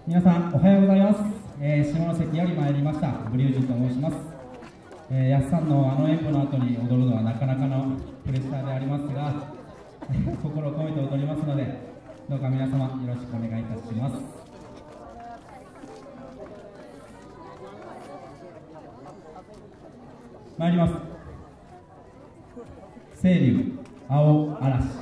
皆さんおはようございます。下関より参りましたブリュージンと申します。やすさんの演舞の後に踊るのはなかなかのプレッシャーでありますが心を込めて踊りますので、どうか皆様よろしくお願いいたします。参ります。清流青嵐。